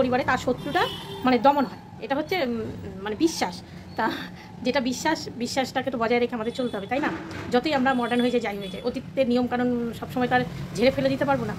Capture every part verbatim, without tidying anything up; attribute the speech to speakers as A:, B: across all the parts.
A: পরিবারে তার শত্রুটা মানে দমন হয়, এটা হচ্ছে মানে বিশ্বাস। তা যেটা বিশ্বাস, বিশ্বাসটাকে তো বজায় রেখে আমাদের চলতে হবে, তাই না? যতই আমরা মডার্ন হয়ে যাই, যাই হয়ে যায়, অতীতের নিয়মকানুন সবসময় তার ঝেড়ে ফেলে দিতে পারবো না।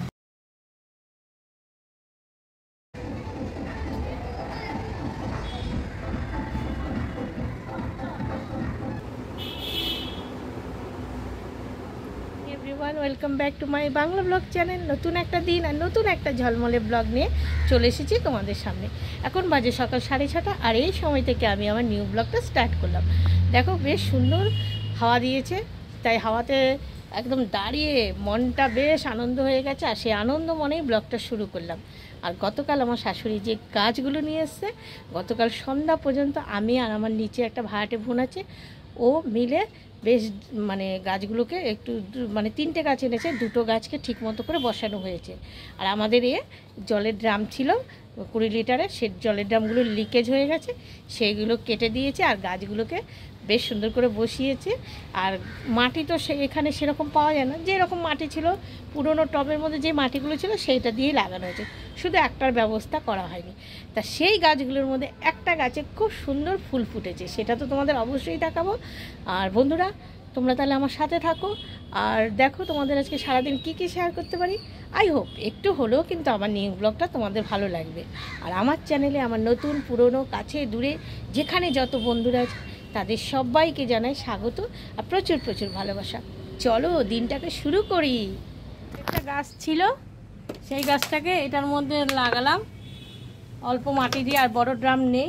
A: Everyone, welcome back to my Bangla blog channel. নতুন একটা দিন আর নতুন একটা ঝলমলে ব্লগ নিয়ে চলে এসেছি তোমাদের সামনে। এখন বাজে সকাল সাড়ে ছটা, আর এই সময় থেকে আমি আমার নিউ ব্লগটা স্টার্ট করলাম। দেখো বেশ সুন্দর হাওয়া দিয়েছে, তাই হাওয়াতে একদম দাঁড়িয়ে মনটা বেশ আনন্দ হয়ে গেছে, আর সেই আনন্দ মনেই ব্লগটা শুরু করলাম। আর গতকাল আমার শাশুড়ি যে গাছগুলো নিয়ে এসছে, গতকাল সন্ধ্যা পর্যন্ত আমি আর আমার নিচে একটা ভাড়াটে বোন আছে, ও মিলে বেশ মানে গাছগুলোকে একটু মানে তিনটে গাছ এনেছে, দুটো গাছকে ঠিক মতো করে বসানো হয়েছে। আর আমাদের এ জলের ড্রাম ছিল কুড়ি লিটারের, সে জলের ড্রামগুলো লিকেজ হয়ে গেছে, সেইগুলো কেটে দিয়েছে আর গাছগুলোকে বেশ সুন্দর করে বসিয়েছে। আর মাটি তো সে এখানে সেরকম পাওয়া যায় না, যেরকম মাটি ছিল পুরনো টবের মধ্যে যে মাটিগুলো ছিল সেইটা দিয়েই লাগানো হয়েছে, শুধু একটার ব্যবস্থা করা হয়নি। তা সেই গাছগুলোর মধ্যে একটা গাছে খুব সুন্দর ফুল ফুটেছে, সেটা তো তোমাদের অবশ্যই দেখাবো। আর বন্ধুরা, তোমরা তাহলে আমার সাথে থাকো আর দেখো তোমাদের আজকে সারাদিন কী কী শেয়ার করতে পারি। আই হোপ একটু হলেও কিন্তু আমার নিউ ব্লগটা তোমাদের ভালো লাগবে। আর আমার চ্যানেলে আমার নতুন পুরনো কাছে দূরে যেখানে যত বন্ধুরা আছে তাদের সবাইকে জানাই স্বাগত আর প্রচুর প্রচুর ভালোবাসা। চলো দিনটাকে শুরু করি। একটা গাছ ছিল, সেই গাছটাকে এটার মধ্যে লাগালাম অল্প মাটি দিয়ে, আর বড় ড্রাম নেই।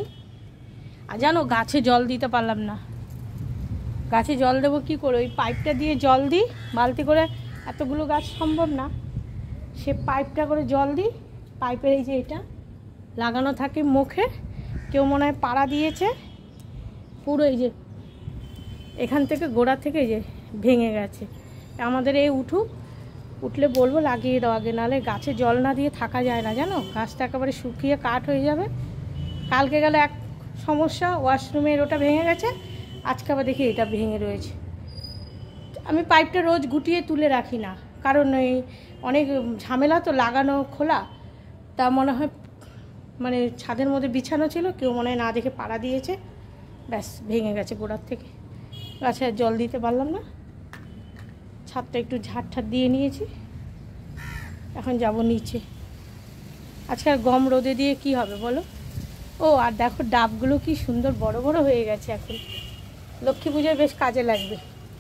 A: আর জানো গাছে জল দিতে পারলাম না, গাছে জল দেবো কী করে? ওই পাইপটা দিয়ে জল দিই, বালতি করে এতগুলো গাছ সম্ভব না, সে পাইপটা করে জল দিই। পাইপের এই যে এটা লাগানো থাকে মুখে, কেউ মনে হয় পাড়া দিয়েছে, পুরো এই যে এখান থেকে গোড়া থেকে এই যে ভেঙে গেছে। আমাদের এই উঠুক, উঠলে বলবো লাগিয়ে দাও আগে, নাহলে গাছে জল না দিয়ে থাকা যায় না জানো, গাছটা একেবারে শুকিয়ে কাঠ হয়ে যাবে। কালকে গেলে এক সমস্যা, ওয়াশরুমের ওটা ভেঙে গেছে, আজকে আবার দেখি এটা ভেঙে রয়েছে। আমি পাইপটা রোজ গুটিয়ে তুলে রাখি না, কারণ এই অনেক ঝামেলা তো লাগানো খোলা, তা মনে হয় মানে ছাদের মধ্যে বিছানো ছিল, কেউ মনে হয় না দেখে পাড়া দিয়েছে, ব্যাস ভেঙে গেছে গোড়ার থেকে। গাছে আর জল দিতে পারলাম না, ছাদটা একটু ঝাড় ঠাড় দিয়ে নিয়েছি, এখন যাব নিচে। আজকে আর গম রোদে দিয়ে কি হবে বলো? ও আর দেখো ডাবগুলো কি সুন্দর বড় বড় হয়ে গেছে, এখন লক্ষ্মী পুজোয় বেশ কাজে লাগবে,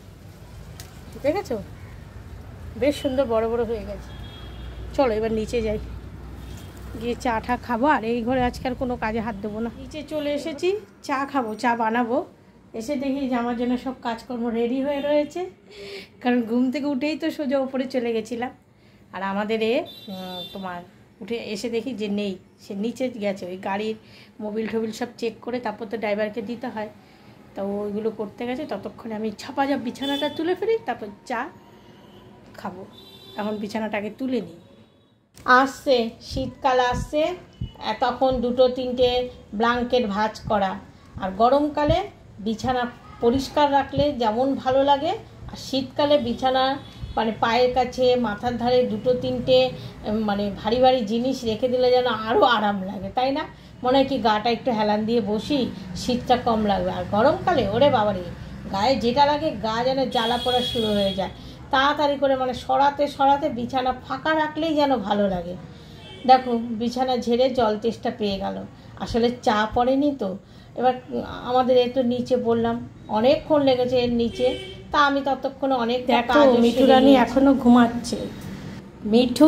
A: দেখেছো বেশ সুন্দর বড় বড় হয়ে গেছে। চলো এবার নিচে যাই, গিয়ে চা টা খাবো। আর এই ঘরে আজকে আর কোনো কাজে হাত দেবো না। নিচে চলে এসেছি, চা খাবো, চা বানাবো। এসে দেখি যে আমার জন্য সব কাজকর্ম রেডি হয়ে রয়েছে, কারণ ঘুম থেকে উঠেই তো সোজা উপরে চলে গেছিলাম। আর আমাদের এ তোমার উঠে এসে দেখি যে নেই, সে নিচে গেছে, ওই গাড়ির মোবিল টোবিল সব চেক করে তারপর তো ড্রাইভারকে দিতে হয়, তো ওইগুলো করতে গেছে। ততক্ষণে আমি ঝাপাঝাপ বিছানাটা তুলে ফেলি, তারপর চা খাবো। এখন বিছানাটাকে তুলে নিই। আসছে শীতকাল আসছে, তখন দুটো তিনটে ব্ল্যাঙ্কেট ভাঁজ করা, আর গরমকালে বিছানা পরিষ্কার রাখলে যেমন ভালো লাগে, আর শীতকালে বিছানা মানে পায়ের কাছে মাথার ধারে দুটো তিনটে মানে ভারী ভারী জিনিস রেখে দিলে যেন আরও আরাম লাগে, তাই না? মনে হয় কি গাটা একটু হেলান দিয়ে বসি, শীতটা কম লাগবে। আর গরমকালে ওরে বাবারে, গায়ে যেটা লাগে গা যেন জ্বালা পড়া শুরু হয়ে যায়, তাড়াতাড়ি করে মানে সরাতে সরাতে বিছানা ফাঁকা রাখলেই যেন ভালো লাগে। দেখো বিছানা ঝেড়ে জল তেষ্টা পেয়ে গেল, আসলে চা পড়েনি তো। এবার আমাদের এই তো নিচে বললাম অনেকক্ষণ লেগেছে এর নিচে, তা আমি ততক্ষণে অনেক দেখো মিঠু রানী এখনো ঘুমাচ্ছে। মিঠু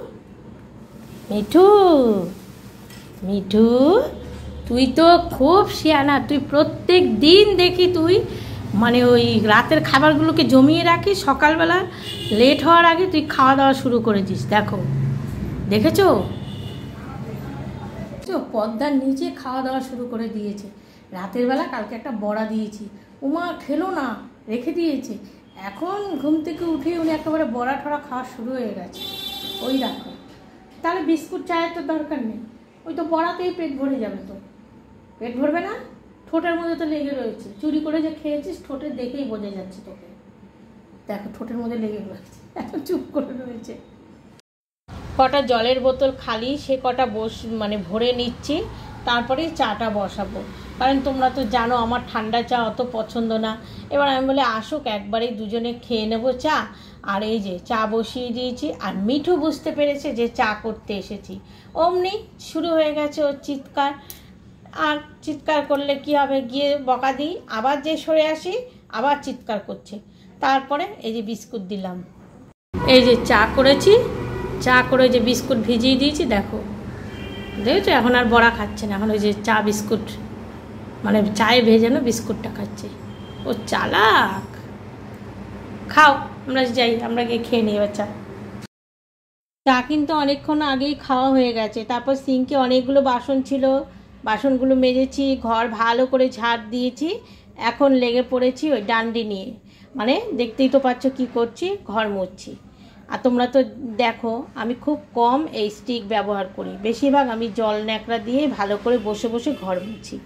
A: মিঠু মিঠু তুই তো খুব শিয়ানা, তুই প্রত্যেক দিন দেখি তুই মানে ওই রাতের খাবারগুলোকে জমিয়ে রাখিস, সকালবেলা লেট হওয়ার আগে তুই খাওয়া দাওয়া শুরু করেছিস। দেখো দেখেছো, পদ্মার নিচে খাওয়া দাওয়া শুরু করে দিয়েছে। রাতের বেলা কালকে একটা বড়া দিয়েছি, উমা খেলো না, রেখে দিয়েছে। এখন ঘুম থেকে উঠে উনি একেবারে বড়া ঠড়া খাওয়া শুরু হয়ে গেছে। ওই দেখো, তাহলে বিস্কুট চায়ের তো দরকার নেই, ওই তো বড়াতেই পেট ভরে যাবে। তো পেট ভরবে না, ঠোঁটের মধ্যে তো লেগে রয়েছে, চুরি করে যে খেয়েছিস ঠোঁটের দেখেই বোঝা যাচ্ছে তোকে। দেখো ঠোঁটের মধ্যে লেগে রয়েছে, এখন চুপ করে রয়েছে। কটা জলের বোতল খালি সে কটা বস মানে ভরে নিচ্ছি, তারপরেই চাটা বসাবো। কারণ তোমরা তো জানো আমার ঠান্ডা চা অত পছন্দ না। এবার আমি বলে আসুক একবারেই দুজনে খেয়ে নেবো চা। আর এই যে চা বসিয়ে দিয়েছি, আর মিঠু বুঝতে পেরেছে যে চা করতে এসেছি, অমনি শুরু হয়ে গেছে ওর চিৎকার। আর চিৎকার করলে কি হবে, গিয়ে বকা দিই, আবার যে সরে আসি আবার চিৎকার করছে। তারপরে এই যে বিস্কুট দিলাম, এই যে চা করেছি, চা করে যে বিস্কুট ভিজিয়ে দিয়েছি, দেখো দেখেছো এখন আর বড়া খাচ্ছে না, এখন ওই যে চা বিস্কুট মানে চায়ে ভেজানো বিস্কুটটা খাচ্ছে। ও চালাক। খাও, আমরা যাই, আমরা গিয়ে খেয়ে নিই এবার চা। চা কিন্তু অনেকক্ষণ আগেই খাওয়া হয়ে গেছে। তারপর সিঙ্কে অনেকগুলো বাসন ছিল, বাসনগুলো মেজেছি, ঘর ভালো করে ঝাড় দিয়েছি। এখন লেগে পড়েছি ওই ডান্ডি নিয়ে, মানে দেখতেই তো পাচ্ছ কী করছি, ঘর মুছছি। আর তোমরা তো দেখো আমি খুব কম এই স্টিক ব্যবহার করি, বেশিরভাগ আমি জল ন্যাকড়া দিয়ে ভালো করে বসে বসে ঘর মুছি।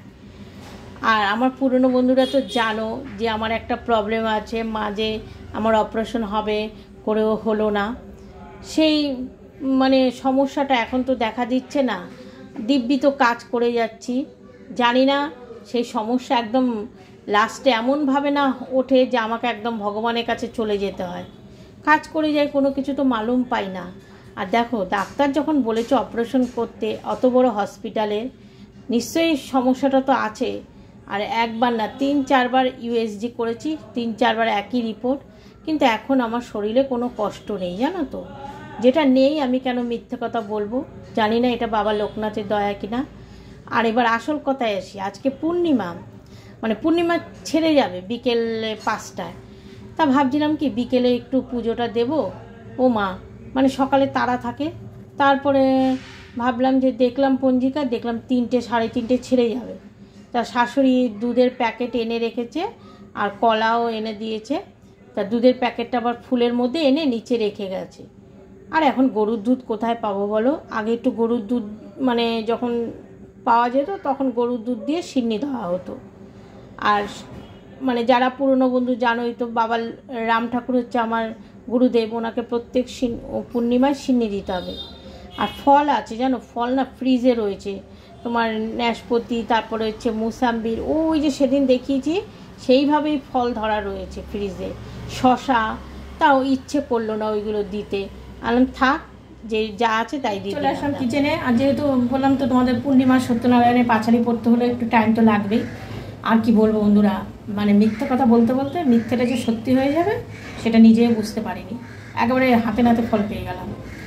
A: আর আমার পুরনো বন্ধুরা তো জানো যে আমার একটা প্রবলেম আছে, মাঝে আমার অপারেশন হবে করেও হলো না। সেই মানে সমস্যাটা এখন তো দেখা দিচ্ছে না, দিব্যি তো কাজ করে যাচ্ছি। জানি না সেই সমস্যা একদম লাস্টে এমনভাবে না ওঠে যে আমাকে একদম ভগবানের কাছে চলে যেতে হয়। কাজ করে যাই, কোনো কিছু তো মালুম পাই না। আর দেখো ডাক্তার যখন বলেছে অপারেশন করতে অত বড় হসপিটালে, নিশ্চয়ই সমস্যাটা তো আছে। আর একবার না তিন চারবার ইউএসজি করেছি, তিন চারবার একই রিপোর্ট, কিন্তু এখন আমার শরীরে কোনো কষ্ট নেই, জানো তো। যেটা নেই আমি কেন মিথ্যে কথা বলবো, জানি না এটা বাবা লোকনাথের দয়া কিনা। আর এবার আসল কথায় আসি, আজকে পূর্ণিমা, মানে পূর্ণিমা ছেড়ে যাবে বিকেলে পাঁচটায়। তা ভাবছিলাম কি বিকেলে একটু পুজোটা দেব। ও মা, মানে সকালে তাড়া থাকে। তারপরে ভাবলাম যে দেখলাম পঞ্জিকা, দেখলাম তিনটে সাড়ে তিনটে ছেড়ে যাবে। তা শাশুড়ি দুধের প্যাকেট এনে রেখেছে আর কলাও এনে দিয়েছে। তা দুধের প্যাকেটটা আবার ফুলের মধ্যে এনে নিচে রেখে গেছে। আর এখন গরুর দুধ কোথায় পাবো বলো? আগে একটু গরুর দুধ মানে যখন পাওয়া যেত তখন গরুর দুধ দিয়ে সিন্নি দেওয়া হতো। আর মানে যারা পুরনো বন্ধু জানোই তো, বাবার রাম ঠাকুর হচ্ছে আমার গুরুদেব, ওনাকে প্রত্যেক পূর্ণিমায় সিন্নি দিতে হবে। আর ফল আছে জানো, ফল না ফ্রিজে রয়েছে, তোমার নাশপাতি, তারপরে হচ্ছে মুসাম্বির, ওই যে সেদিন দেখিয়েছি সেইভাবেই ফল ধরা রয়েছে ফ্রিজে, শশা। তাও ইচ্ছে করলো না ওইগুলো দিতে, আলাম থাক যে যা আছে তাই দিয়ে চলে আসলাম কিচেনে। আর যেহেতু বললাম তো তোমাদের পূর্ণিমা সত্যনারায়ণের পাঁচালি পড়তে হলে একটু টাইম তো লাগবেই। আর কি বলবো বন্ধুরা, মানে মিথ্যে কথা বলতে বলতে মিথ্যেটা যে সত্যি হয়ে যাবে সেটা নিজেও বুঝতে পারিনি, একেবারে হাতে নাতে ফল পেয়ে গেলাম।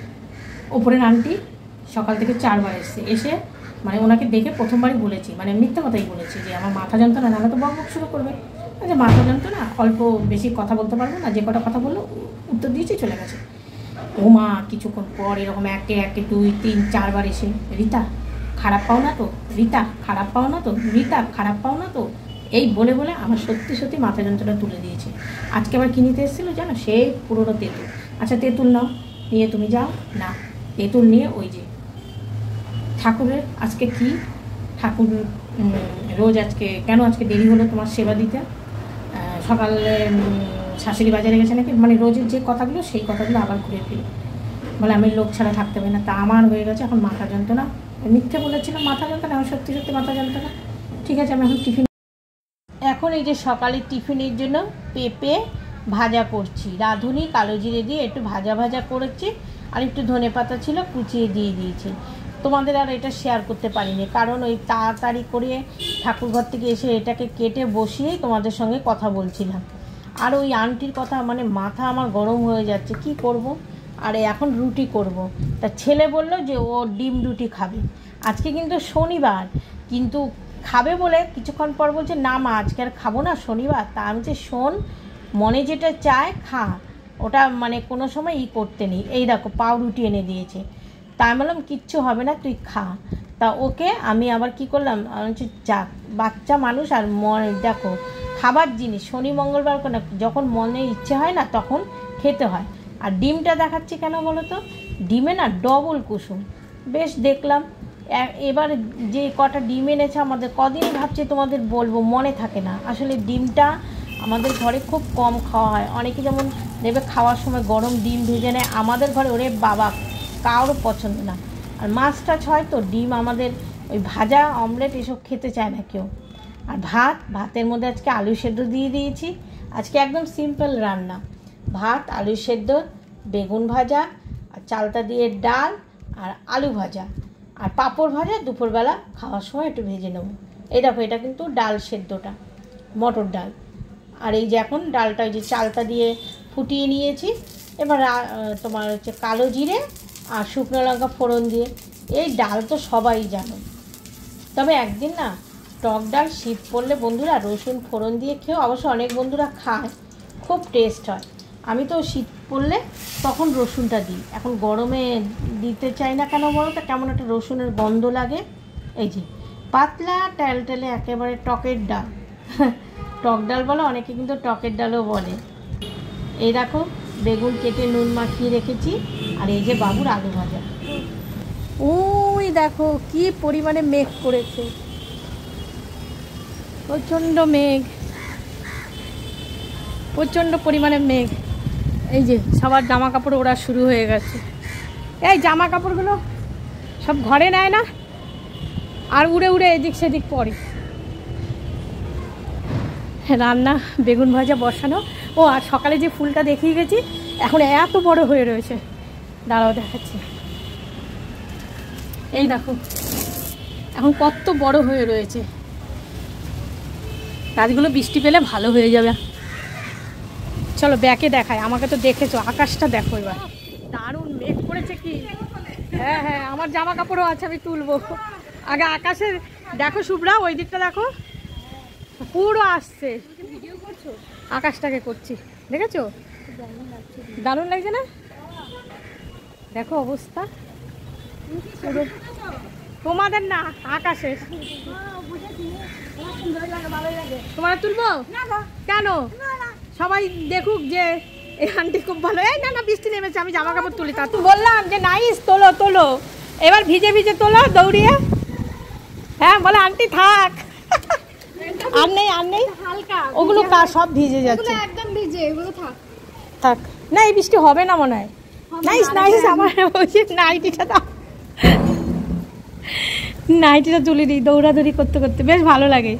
A: ওপরের আন্টি সকাল থেকে চারবার এসছে, এসে মানে ওনাকে দেখে প্রথমবারই বলেছি, মানে মিথ্যে কথাই বলেছি যে আমার মাথা যন্ত্রণা, নাহলে তো বক বক শুরু করবে যে মাথা যন্ত্রণা, অল্প বেশি কথা বলতে পারবো না, যে কটা কথা বললো উত্তর দিয়েছি চলে গেছে। ও মা কিছুক্ষণ পর এরকম একে একে দুই তিন চারবার এসে, রীতা খারাপ পাও না তো, রীতা খারাপ পাও না তো, রীতা খারাপ পাও না তো, এই বলে বলে আমার সত্যি সত্যি মাথা যন্ত্রণা তুলে দিয়েছে। আজকে আবার কিনিতে এসেছিলো জানো, সেই পুরোনো তেঁতুল। আচ্ছা তেঁতুল নাও, নিয়ে তুমি যাও না, তেঁতুল নিয়ে ওই যে ঠাকুরের আজকে কি ঠাকুর রোজ আজকে কেন আজকে দেরি হলো তোমার সেবা দিতে, সকালে শাশুড়ি বাজারে গেছে নাকি, মানে রোজের যে কথাগুলো সেই কথাগুলো আবার ঘুরে ফিরে বলে আমি লোক ছাড়া থাকতে পারি না। তা আমার হয়ে গেছে এখন মাথা যন্ত্রণা, মিথ্যে বলেছিলাম মাথা যন্ত্রণা, আমার সত্যি সত্যি মাথা যন্ত্রণা। ঠিক আছে আমি এখন টিফিন, এখন এই যে সকালের টিফিনের জন্য পেঁপে ভাজা করছি, রাঁধুনি কালো জিরে দিয়ে একটু ভাজা ভাজা করেছি, আর একটু ধনে পাতা ছিল কুচিয়ে দিয়ে দিয়েছি। তোমাদের আর এটা শেয়ার করতে পারিনি, কারণ ওই তাড়াতাড়ি করে ঠাকুরঘর থেকে এসে এটাকে কেটে বসিয়েই তোমাদের সঙ্গে কথা বলছিলাম। আর ওই আন্টির কথা মানে মাথা আমার গরম হয়ে যাচ্ছে, কি করব। আর এখন রুটি করব, তা ছেলে বলল যে ও ডিম রুটি খাবে। আজকে কিন্তু শনিবার, কিন্তু খাবে বলে কিছুক্ষণ পর বলছে না মা আজকে আর খাবো না শনিবার। তা আমি যে শোন, মনে যেটা চায় খা, ওটা মানে কোনো সময় ই করতে নেই। এই দেখো পাউরুটি এনে দিয়েছে, তা আমি বললাম কিচ্ছু হবে না তুই খা। তা ওকে আমি আবার কি করলাম, আমি হচ্ছে যাক বাচ্চা মানুষ আর মনে দেখো খাবার জিনিস শনি মঙ্গলবার করে যখন মনে ইচ্ছে হয় না তখন খেতে হয়। আর ডিমটা দেখাচ্ছি কেন বলো তো, ডিমে না ডবল কুসুম, বেশ দেখলাম। এবার যে কটা ডিম এনেছে আমাদের, কদিন ভাবছি তোমাদের বলবো মনে থাকে না। আসলে ডিমটা আমাদের ঘরে খুব কম খাওয়া হয়, অনেকে যেমন দেবে খাওয়ার সময় গরম ডিম ভেজে নেয়, আমাদের ঘরে ওরে বাবা কারোর পছন্দ না। আর মাছ টাছ হয় তো ডিম আমাদের ওই ভাজা অমলেট এসব খেতে চায় না কেউ। আর ভাত, ভাতের মধ্যে আজকে আলু সেদ্ধ দিয়ে দিয়েছি। আজকে একদম সিম্পল রান্না, ভাত, আলু সেদ্ধ, বেগুন ভাজা, আর চালতা দিয়ে ডাল, আর আলু ভাজা, আর পাঁপড় ভাজা দুপুরবেলা খাওয়ার সময় একটু ভেজে নেব। এই দেখো, এটা কিন্তু ডাল সেদ্ধটা, মটর ডাল। আর এই যে এখন ডালটা ওই যে চালতা দিয়ে ফুটিয়ে নিয়েছি। এবার তোমার হচ্ছে কালো জিরে আর শুকনো লঙ্কা ফোড়ন দিয়ে, এই ডাল তো সবাই জানো। তবে একদিন না টক ডাল শীত পড়লে বন্ধুরা রসুন ফোড়ন দিয়ে খেয়েও অবশ্য অনেক বন্ধুরা খায়, খুব টেস্ট হয়। আমি তো শীত পড়লে তখন রসুনটা দিই, এখন গরমে দিতে চাই না কেন বলো তো, কেমন একটা রসুনের গন্ধ লাগে। এই যে পাতলা টেলটেলে একেবারে টকের ডাল, টক ডাল বলো, অনেকে কিন্তু টকের ডালও বলে। এই দেখো বেগুন কেটে নুন মাখিয়ে রেখেছি, আর এই যে বাবুর আলু ভাজা। ওই দেখো কি পরিমাণে মেঘ করেছে, প্রচণ্ড মেঘ, প্রচণ্ড পরিমাণে মেঘ। এই যে সবার জামা কাপড় ওরা শুরু হয়ে গেছে। এই জামা কাপড়গুলো সব ঘরে নেয় না, আর উড়ে উড়ে এদিক সেদিক পড়ে। রান্না বেগুন ভাজা বসানো। ও আর সকালে যে ফুলটা দেখিয়ে গেছি এখন এত বড় হয়ে রয়েছে, দাঁড়াও দেখাচ্ছি। এই দেখো এখন কত বড় হয়ে রয়েছে। গাছগুলো বৃষ্টি পেলে ভালো হয়ে যাবে। চলো ব্যাকে দেখায়, আমাকে তো দেখেছো, আকাশটা দেখো এবার, দারুণ মেঘ করেছে কি। হ্যাঁ হ্যাঁ আমার জামা কাপড়ও আছে, আমি তুলবো। আগে আকাশে দেখো শুভ্রা, ওই দিকটা দেখো পুরো আসছে। আকাশটাকে করছি, দেখেছো দারুণ লাগছে না? দেখো অবস্থা পুরো, তোমাদের না আকাশের। তোমার তুলবো কেন? সবাই দেখুক যে এই আন্টি খুব ভালো। এই না না বৃষ্টি নেমেছে, আমি জামা কাপড় তুলি। তা তুই বললাম যে নাইস, তোলো তোলো, এবার ভিজে ভিজে তোলো দৌড়িয়ে। হ্যাঁ বলে আন্টি থাক, আর নেই আর নেই, ওগুলো সব ভিজে যাচ্ছে,
B: একদম ভিজে, এগুলো থাক
A: থাক। না এই বৃষ্টি হবে না মনে হয়। নাইস নাইস, আমার নাইটিটা দাও, নাইটিটা তুলে দিই, দৌড়াদৌড়ি করতে করতে বেশ ভালো লাগে।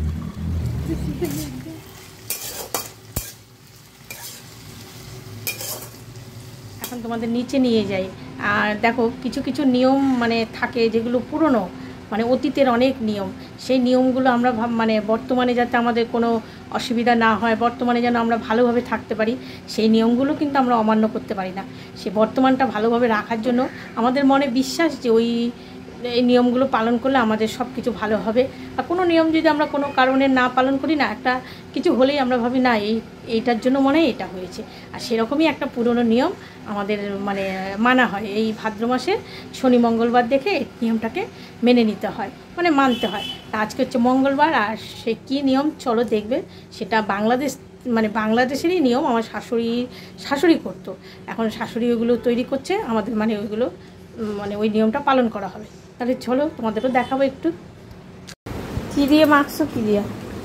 A: এখন তোমাদের নিচে নিয়ে যাই। আর দেখো কিছু কিছু নিয়ম মানে থাকে যেগুলো পুরনো, মানে অতীতের অনেক নিয়ম, সেই নিয়মগুলো আমরা ভাব মানে বর্তমানে যাতে আমাদের কোনো অসুবিধা না হয়, বর্তমানে যেন আমরা ভালোভাবে থাকতে পারি, সেই নিয়মগুলো কিন্তু আমরা অমান্য করতে পারি না। সে বর্তমানটা ভালোভাবে রাখার জন্য আমাদের মনে বিশ্বাস যে ওই এই নিয়মগুলো পালন করলে আমাদের সব কিছু ভালো হবে। আর কোনো নিয়ম যদি আমরা কোনো কারণে না পালন করি না, একটা কিছু হলেই আমরা ভাবি না এই এইটার জন্য মনে হয় এটা হয়েছে। আর সেরকমই একটা পুরনো নিয়ম আমাদের মানে মানা হয়, এই ভাদ্র মাসে শনি মঙ্গলবার দেখে এই নিয়মটাকে মেনে নিতে হয়, মানে মানতে হয়। তা আজকে হচ্ছে মঙ্গলবার, আর সে কী নিয়ম চলো দেখবে। সেটা বাংলাদেশ মানে বাংলাদেশেরই নিয়ম, আমার শাশুড়ি শাশুড়ি করতো, এখন শাশুড়ি ওইগুলো তৈরি করছে, আমাদের মানে ওইগুলো মানে ওই নিয়মটা পালন করা হবে। তাহলে চলো তোমাদেরও দেখাবো একটু। কী দিয়ে মাখছো, কী দিয়ে?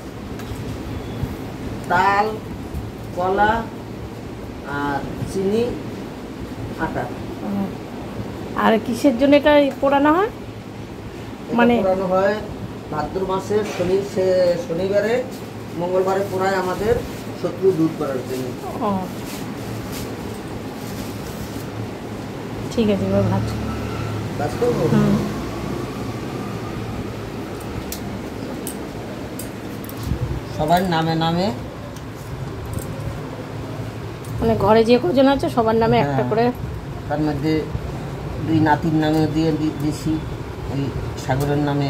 C: তাল, কলা আর চিনি, আটা।
A: আর কিসের জন্য এটা পোড়ানো হয়?
C: মানে পোড়ানো হয় ভাদ্র মাসের শনি শনিবারে মঙ্গলবারে পোড়ায় আমাদের শত্রু দূর করার জন্য।
A: ও ঠিক আছে, এবার ভাত
C: কাজ করবো। সবার নামে নামে,
A: মানে ঘরে যে কজন আছে সবার নামে একটা করে,
C: তার মধ্যে দুই নাতির নামে দিয়ে দিয়েছি, ওই সাগরের নামে।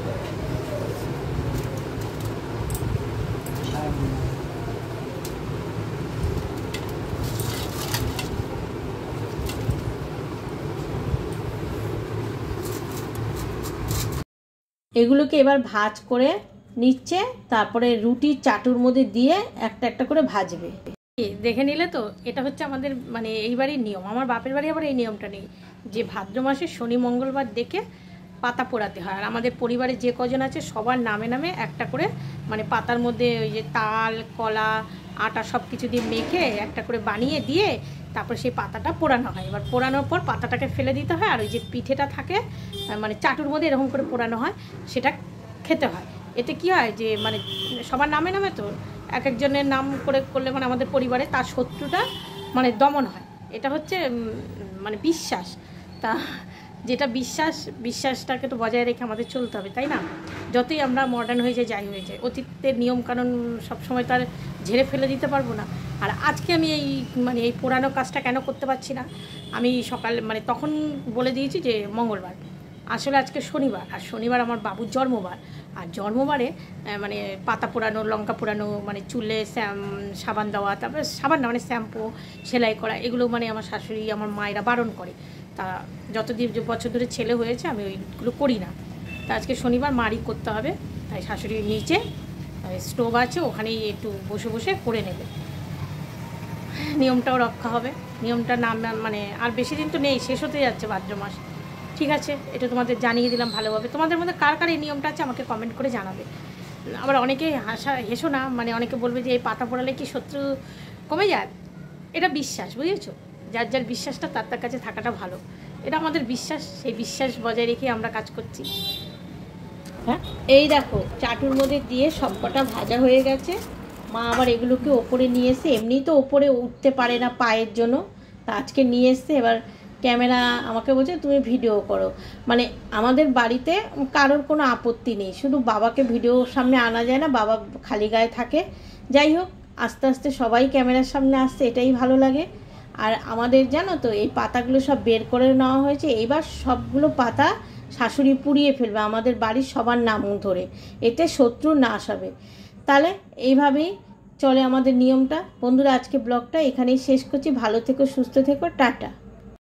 A: এগুলোকে এবার ভাজ করে নিচ্ছে, তারপরে রুটির চাটুর মধ্যে দিয়ে একটা একটা করে ভাজবে। দেখে নিলে তো, এটা হচ্ছে আমাদের মানে এই বাড়ির নিয়ম। আমার বাপের বাড়ি আবার এই নিয়মটা নেই যে ভাদ্র মাসে শনি মঙ্গলবার দেখে পাতা পোড়াতে হয়। আর আমাদের পরিবারে যে কজন আছে সবার নামে নামে একটা করে মানে পাতার মধ্যে ওই যে তাল, কলা, আটা সব কিছু দিয়ে মেখে একটা করে বানিয়ে দিয়ে তারপর সেই পাতাটা পোড়ানো হয়। এবার পোড়ানোর পর পাতাটাকে ফেলে দিতে হয়, আর ওই যে পিঠেটা থাকে মানে চাটুর মধ্যে এরকম করে পোড়ানো হয়, সেটা খেতে হয়। এতে কি হয় যে মানে সবার নামে নামে তো এক একজনের নাম করে করলে মানে আমাদের পরিবারে তার শত্রুটা মানে দমন হয়। এটা হচ্ছে মানে বিশ্বাস। তা যেটা বিশ্বাস, বিশ্বাসটাকে তো বজায় রেখে আমাদের চলতে হবে, তাই না? যতই আমরা মডার্ন হয়ে যাই, যাই হয়ে যায়, অতীতের নিয়মকানুন সবসময় তো আর ঝেড়ে ফেলে দিতে পারবো না। আর আজকে আমি এই মানে এই পোড়ানো কাজটা কেন করতে পারছি না, আমি সকাল মানে তখন বলে দিয়েছি যে মঙ্গলবার, আসলে আজকে শনিবার, আর শনিবার আমার বাবুর জন্মবার। আর জন্মবারে মানে পাতা পোড়ানো, লঙ্কা পোড়ানো, মানে চুলে শ্যাম সাবান দেওয়া, তারপরে সাবান না মানে শ্যাম্পু, সেলাই করা, এগুলো মানে আমার শাশুড়ি আমার মায়েরা বারণ করে। তা যতদিন বছর ধরে ছেলে হয়েছে আমি ওইগুলো করি না। তা আজকে শনিবার মারই করতে হবে, তাই শাশুড়ি নিচে স্টোভ আছে, ওখানেই একটু বসে বসে করে নেবে, নিয়মটাও রক্ষা হবে। নিয়মটা নাম মানে আর বেশি দিন তো নেই, শেষ হতে যাচ্ছে ভাদ্র মাস। ঠিক আছে, এটা তোমাদের জানিয়ে দিলাম ভালোভাবে। তোমাদের মধ্যে কার কার এই নিয়মটা আছে আমাকে কমেন্ট করে জানাবে। আবার অনেকে হাসা হেসো না, মানে অনেকে বলবে যে এই পাতা পোড়ালে কি শত্রু কমে যায়? এটা বিশ্বাস, বুঝেছো? যার যার বিশ্বাসটা তার তার কাছে থাকাটা ভালো। এটা আমাদের বিশ্বাস, সেই বিশ্বাস বজায় রেখে আমরা কাজ করছি। হ্যাঁ, এই দেখো চাটুর মধ্যে দিয়ে সব কটা ভাজা হয়ে গেছে। মা আবার এগুলোকে ওপরে নিয়ে এসে, এমনি তো ওপরে উঠতে পারে না পায়ের জন্য, তা আজকে নিয়ে এসছে। এবার ক্যামেরা আমাকে বলছে তুমি ভিডিও করো। মানে আমাদের বাড়িতে কারোর কোনো আপত্তি নেই, শুধু বাবাকে ভিডিওর সামনে আনা যায় না, বাবা খালি গায়ে থাকে। যাই হোক, আস্তে আস্তে সবাই ক্যামেরার সামনে আসছে, এটাই ভালো লাগে। আর আমাদের জানো তো এই পাতাগুলো সব বের করে নেওয়া হয়েছে, এইবার সবগুলো পাতা শাশুড়ি পুড়িয়ে ফেলবে আমাদের বাড়ির সবার নাম ধরে, এতে শত্রু নাশ হবে। তাহলে এইভাবেই চলে আমাদের নিয়মটা। বন্ধুরা, আজকে ব্লগটা এখানেই শেষ করছি। ভালো থেকো, সুস্থ থেকো, টাটা।